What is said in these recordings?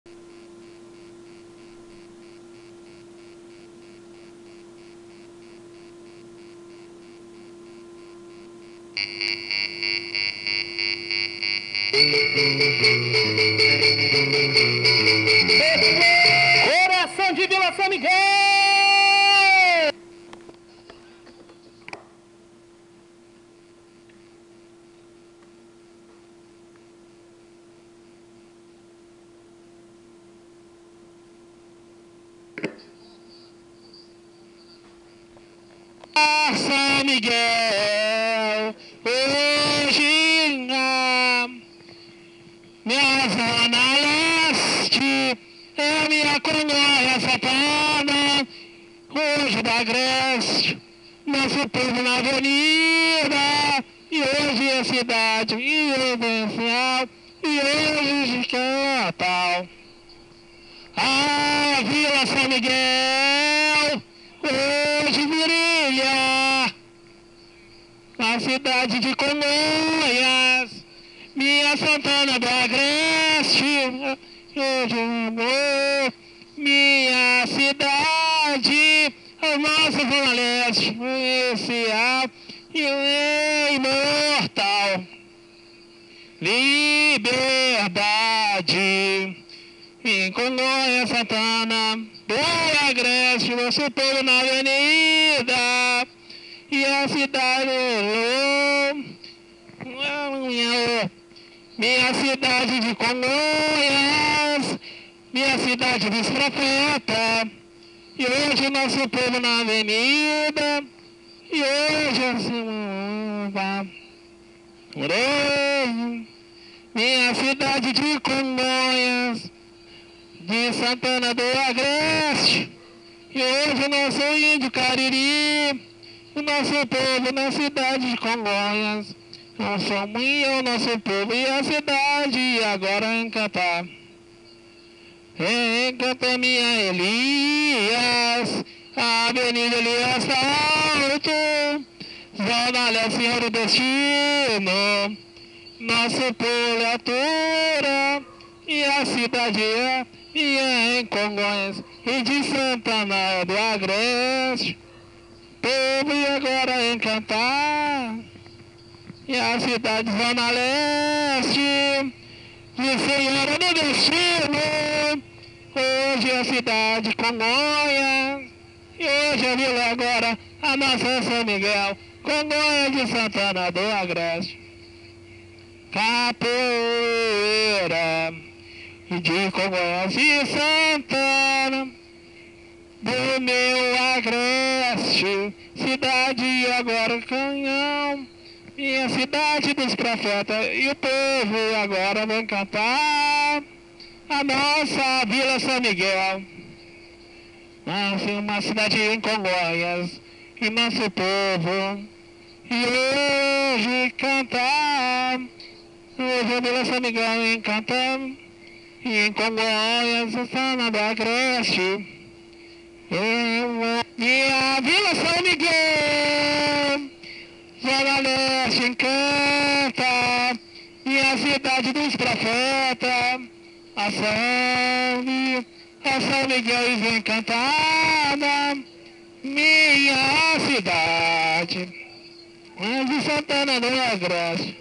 Coração de Vila São Miguel! São Miguel, hoje na minha zona leste, é minha colônia satana, hoje da Grécia, nosso povo na avenida, e hoje é cidade residencial, e hoje de Natal. A Vila São Miguel, hoje virilha, na cidade de Congonhas, minha Santana do Agreste, hoje amor, minha cidade, o nosso Zona Leste, especial e imortal. Liberdade, em Congonhas, Santana do Agreste, nosso povo na avenida, e a cidade, minha cidade de Congonhas, minha cidade dos profetas, e hoje nosso povo na avenida, e hoje minha cidade de Congonhas, de Santana do Agreste, e hoje o nosso índio Cariri, o nosso povo na cidade de Congonhas, nosso o nosso povo e a cidade, e agora encantar. Encanta minha Elias, a Avenida Elias Alto, Zona Leste, Senhor do Destino, nosso povo é altura, e a cidade é em Congonhas, e de Santana do Agreste, povo e agora encantar, e a cidade Zona Leste, de Senhora do Destino, hoje a cidade Congonhas, e hoje a vila agora a nossa São Miguel, Congonhas de Santana do Agreste. Capoeira de Congonhas e Santana do meu Agreste, cidade agora Canhão, minha cidade dos profetas, e o povo agora vem cantar a nossa Vila São Miguel. Nossa, uma cidade em Congonhas, e nosso povo, e hoje cantar, hoje a Vila São Miguel encanta, e em Congonhas, Santana do Agreste, e a Vila São Miguel, Zona Leste encanta, e a cidade dos profetas, a São Miguel vem cantada, minha cidade, de Santana do Agreste.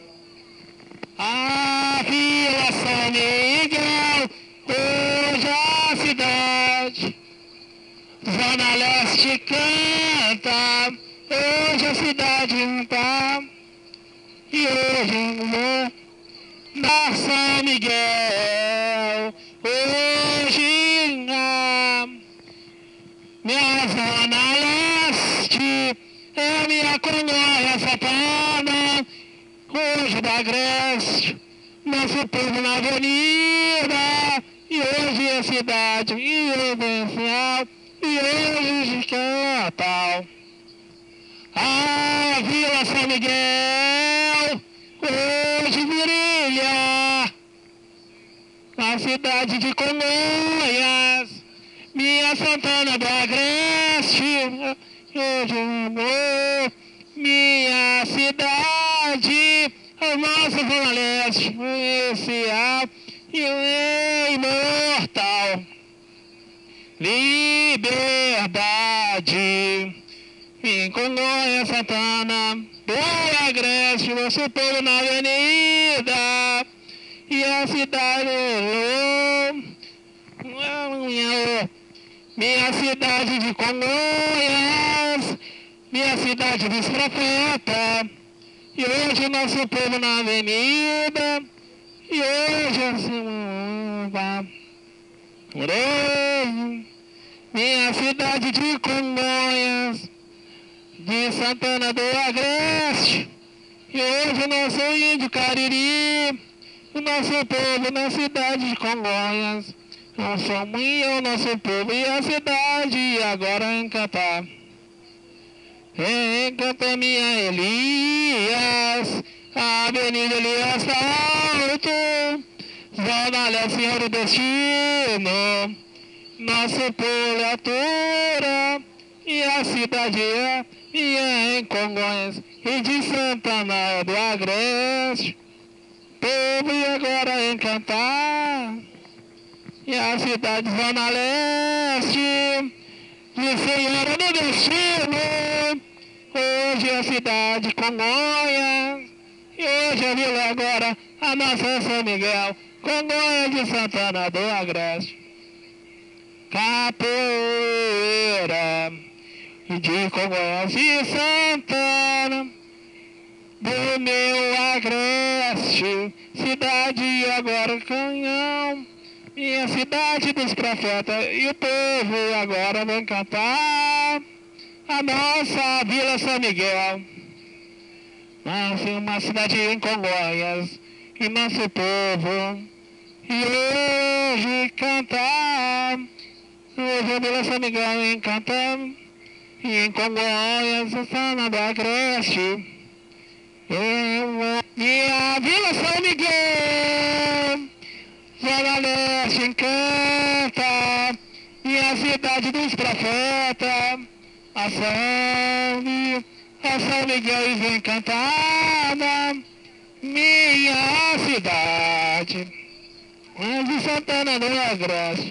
A Vila São Miguel, hoje a cidade, Zona Leste canta, hoje a cidade canta, e hoje na São Miguel, hoje na minha Zona Leste, é minha colônia satana, hoje da Grécia, nosso povo na avenida, e hoje é cidade residencial, e hoje de Natal. A Vila São Miguel, hoje virilha, na cidade de Congonhas, minha Santana do Agreste, hoje amor, minha cidade, o nosso Zona Leste, especial e imortal. imortal. Liberdade em Congonhas, Santana do Agreste, nosso povo na avenida e a cidade, minha cidade de Congonhas, minha cidade dos profetas, e hoje nosso povo na avenida, e hoje minha cidade de Congonhas, de Santana do Agreste, e hoje nosso índio Cariri, o nosso povo na cidade de Congonhas, nós somos o nosso povo e a cidade, e agora encantar. Encanta minha Elias, a Avenida Elias tá alto, Zona Leste, Senhor do Destino, nosso povo é altura, e a cidade é em Congonhas, e de Santana do Agreste, povo e agora encantar, e a cidade Zona Leste, de Senhora do Destino, hoje a cidade Congonhas, e hoje a vila agora a nossa São Miguel, Congonhas de Santana do Agreste. Capoeira de Congonhas e Santana do meu Agreste, cidade agora Canhão, minha cidade dos profetas, e o povo agora vai cantar a nossa Vila São Miguel. Nós somos uma cidade em Congonhas, e nosso povo, e hoje cantar, hoje a Vila São Miguel encanta, e em Congonhas, Santana do Agreste, e a Vila São Miguel, Zona Leste encanta, e a cidade dos profetas, a São Miguel vem cantada, minha cidade, de Santana do Agreste.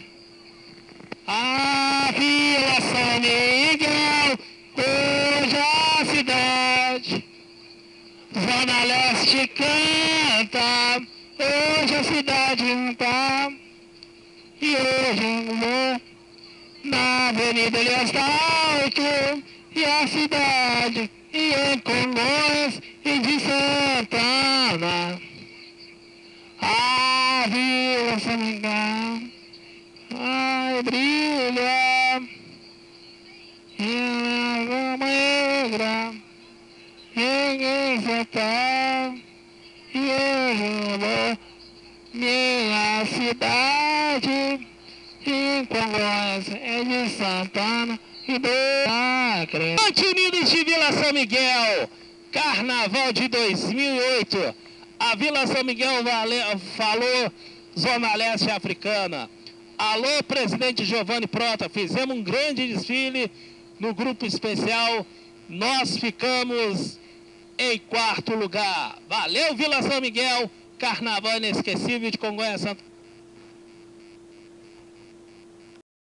A Vila São Miguel, hoje a cidade, Zona Leste canta, hoje a cidade canta, e hoje eu vou na Avenida Elias Alto, e a cidade, e em Congonhas, e de Santana, a Vila São Miguel, ai, brilha, e a gama negra, ninguém Santana, e eu vou, minha cidade, em Congonhas, é de Santana e do Acre. Unidos de Vila São Miguel, Carnaval de 2008. A Vila São Miguel falou Zona Leste Africana. Alô, presidente Giovanni Prota, fizemos um grande desfile no grupo especial. Nós ficamos em 4º lugar. Valeu, Vila São Miguel, Carnaval inesquecível de Congonhas, Santa